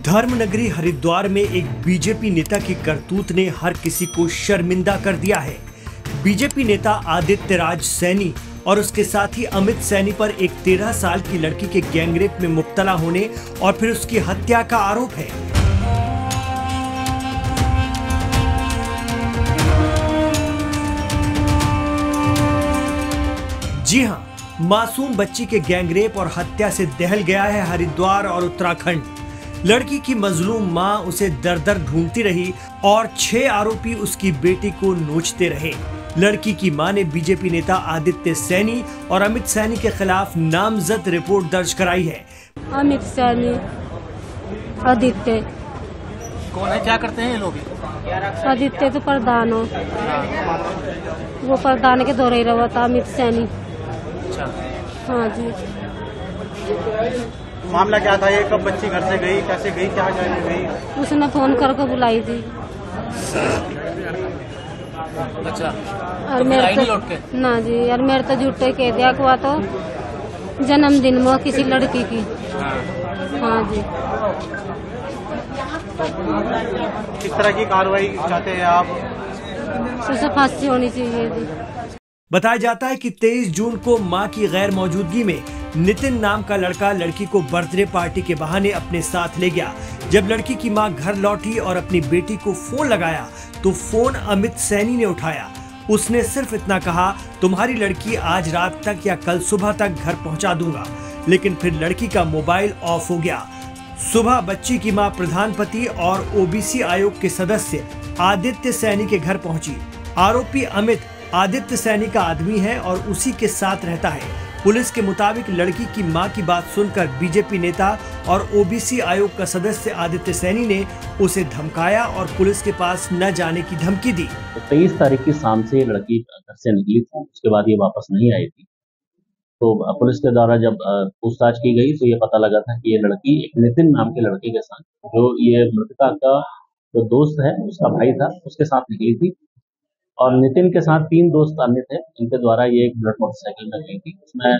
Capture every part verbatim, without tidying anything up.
धर्मनगरी हरिद्वार में एक बीजेपी नेता की करतूत ने हर किसी को शर्मिंदा कर दिया है। बीजेपी नेता आदित्य राज सैनी और उसके साथी अमित सैनी पर एक तेरह साल की लड़की के गैंगरेप में मुब्तला होने और फिर उसकी हत्या का आरोप है। जी हां, मासूम बच्ची के गैंगरेप और हत्या से दहल गया है हरिद्वार और उत्तराखंड। लड़की की मजलूम मां उसे दर दर ढूंढती रही और छह आरोपी उसकी बेटी को नोचते रहे। लड़की की मां ने बीजेपी नेता आदित्य सैनी और अमित सैनी के खिलाफ नामजद रिपोर्ट दर्ज कराई है। अमित सैनी आदित्य कौन है, क्या करते हैं ये लोग? आदित्य तो प्रधान हो, वो प्रधान के दौरे ही रहा था अमित सैनी। अच्छा, हाँ जी। मामला क्या था? ये कब बच्ची घर से गई, कैसे गई, क्या गई? उसने फोन करके बुलाई थी। अच्छा, और तो मेरे तो लौट के? ना जी, और मेरे तो झूठे कह दिया हुआ तो जन्मदिन में किसी लड़की की। हाँ जी। किस तरह की कार्रवाई चाहते हैं आप? उसे फांसी होनी चाहिए थी। बताया जाता है कि तेईस जून को मां की गैर मौजूदगी में नितिन नाम का लड़का लड़की को बर्थडे पार्टी के बहाने अपने साथ ले गया। जब लड़की की मां घर लौटी और अपनी बेटी को फोन लगाया तो फोन अमित सैनी ने उठाया। उसने सिर्फ इतना कहा, तुम्हारी लड़की आज रात तक या कल सुबह तक घर पहुंचा दूंगा। लेकिन फिर लड़की का मोबाइल ऑफ हो गया। सुबह बच्ची की मां प्रधानपति और ओबीसी आयोग के सदस्य आदित्य सैनी के घर पहुंची। आरोपी अमित आदित्य सैनी का आदमी है और उसी के साथ रहता है। पुलिस के मुताबिक लड़की की मां की बात सुनकर बीजेपी नेता और ओबीसी आयोग का सदस्य आदित्य सैनी ने उसे धमकाया और पुलिस के पास न जाने की धमकी दी। तो तेईस तारीख की शाम से लड़की घर से निकली थी, उसके बाद ये वापस नहीं आई थी। तो पुलिस के द्वारा जब पूछताछ की गई तो ये पता लगा था कि ये लड़की एक नितिन नाम के लड़के के साथ, जो ये मृतका का जो दोस्त है उसका भाई था, उसके साथ निकली थी। और नितिन के साथ तीन दोस्त अन्य थे, इनके द्वारा ये एक बुलेट मोटरसाइकिल में गई थी। उसमें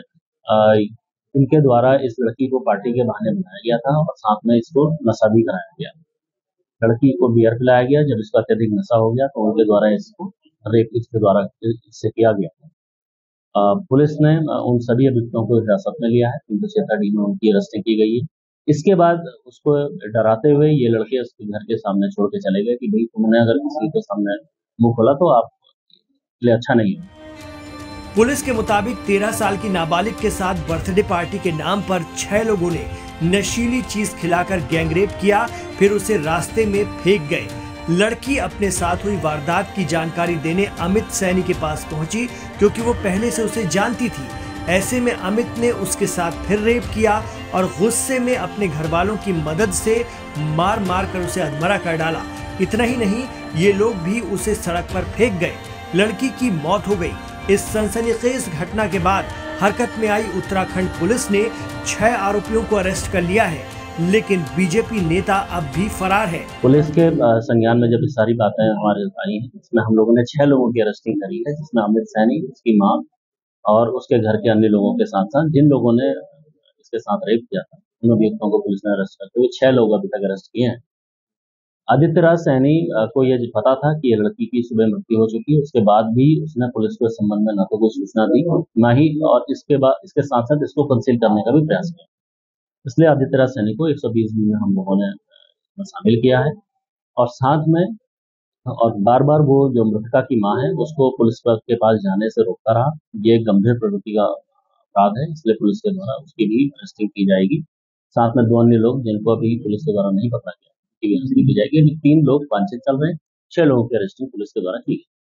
इनके द्वारा इस लड़की को पार्टी के बहाने बुलाया गया था और साथ में इसको नशा भी कराया गया। लड़की को बियर पिलाया गया। जब इसका अत्यधिक नशा हो गया तो उनके द्वारा इसको रेप इसके द्वारा इससे किया गया। पुलिस ने उन सभी अभियुक्तों को हिरासत में लिया है। कुंदक्षेत्र डी में उनकी अरेस्टिंग की गई है। इसके बाद उसको डराते हुए ये लड़के उसके घर के सामने छोड़ के चले गए कि भाई तुमने अगर किसी के सामने मुंह खोला तो आप लिए अच्छा नहीं है। पुलिस के मुताबिक तेरह साल की नाबालिग के साथ बर्थडे पार्टी के नाम पर छह लोगों ने नशीली चीज खिलाकर गैंगरेप किया, फिर उसे रास्ते में फेंक गए। लड़की अपने साथ हुई वारदात की जानकारी देने अमित सैनी के पास पहुंची, क्योंकि वो पहले से उसे जानती थी। ऐसे में अमित ने उसके साथ फिर रेप किया और गुस्से में अपने घर वालों की मदद से मार मार कर उसे अधमरा कर डाला। इतना ही नहीं, ये लोग भी उसे सड़क पर फेंक गए। लड़की की मौत हो गई। इस सनसनीखेज घटना के बाद हरकत में आई उत्तराखंड पुलिस ने छह आरोपियों को अरेस्ट कर लिया है, लेकिन बीजेपी नेता अब भी फरार है। पुलिस के संज्ञान में जब सारी बातें हमारे आई हैं, इसमें हम लोगों ने छह लोगों की अरेस्टिंग करी है, जिसमें अमित सैनी, उसकी मां और उसके घर के अन्य लोगों के साथ साथ जिन लोगों ने इसके साथ रेप किया था, उन अभियुक्तों को पुलिस ने अरेस्ट करते हुए छह लोग अभी तक अरेस्ट किए हैं। आदित्य राज सैनी को यह पता था कि ये लड़की की सुबह मृत्यु हो चुकी है, उसके बाद भी उसने पुलिस को इस संबंध में न तो कोई सूचना दी, न ही और इसके बाद इसके साथ साथ इसको कंसील करने का भी प्रयास किया। इसलिए आदित्य राज सैनी को एक सौ बीस दिन में हम लोगों ने शामिल किया है और साथ में और बार बार वो जो मृतका की मां है उसको पुलिस के पास जाने से रोकता रहा। ये गंभीर प्रवृत्ति का अपराध है, इसलिए पुलिस के द्वारा उसकी भी अरेस्टिंग की जाएगी। साथ में दो अन्य लोग जिनको अभी पुलिस के द्वारा नहीं पकड़ा गया की अरेस्टिंग की जाएगी। अभी तीन लोग वांछित चल रहे हैं, छह लोगों की अरेस्टिंग पुलिस के द्वारा की गई।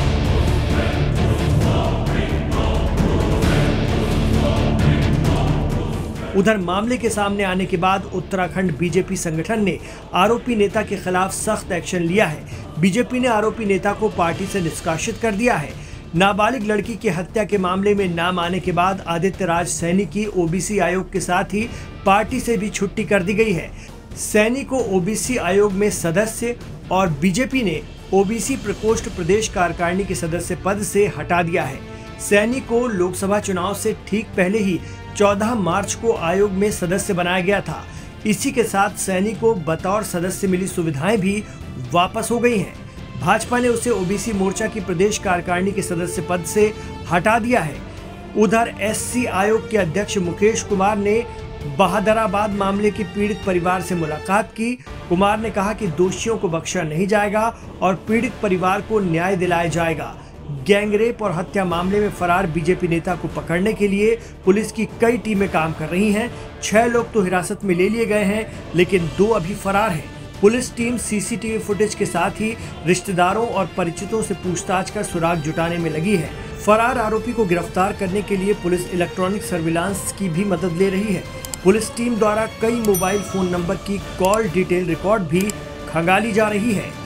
उधर मामले के सामने आने के बाद उत्तराखंड बीजेपी संगठन ने आरोपी नेता के खिलाफ सख्त एक्शन लिया है। बीजेपी ने आरोपी नेता को पार्टी से निष्कासित कर दिया है। नाबालिग लड़की की हत्या के मामले में नाम आने के बाद आदित्य राज सैनी की ओबीसी आयोग के साथ ही पार्टी से भी छुट्टी कर दी गई है। सैनी को ओबीसी आयोग में सदस्य और बीजेपी ने ओबीसी प्रकोष्ठ प्रदेश कार्यकारिणी के सदस्य पद से हटा दिया है। सैनी को लोकसभा चुनाव से ठीक पहले ही चौदह मार्च को आयोग में सदस्य बनाया गया था। इसी के साथ सैनी को बतौर सदस्य मिली सुविधाएं भी वापस हो गई हैं। भाजपा ने उसे ओबीसी मोर्चा की प्रदेश कार्यकारिणी के सदस्य पद से हटा दिया है। उधर एससी आयोग के अध्यक्ष मुकेश कुमार ने बहादुराबाद मामले के पीड़ित परिवार से मुलाकात की। कुमार ने कहा कि दोषियों को बख्शा नहीं जाएगा और पीड़ित परिवार को न्याय दिलाया जाएगा। गैंगरेप और हत्या मामले में फरार बीजेपी नेता को पकड़ने के लिए पुलिस की कई टीमें काम कर रही हैं। छह लोग तो हिरासत में ले लिए गए हैं, लेकिन दो अभी फरार हैं। पुलिस टीम सीसीटीवी फुटेज के साथ ही रिश्तेदारों और परिचितों से पूछताछ कर सुराग जुटाने में लगी है। फरार आरोपी को गिरफ्तार करने के लिए पुलिस इलेक्ट्रॉनिक सर्विलांस की भी मदद ले रही है। पुलिस टीम द्वारा कई मोबाइल फोन नंबर की कॉल डिटेल रिकॉर्ड भी खंगाली जा रही है।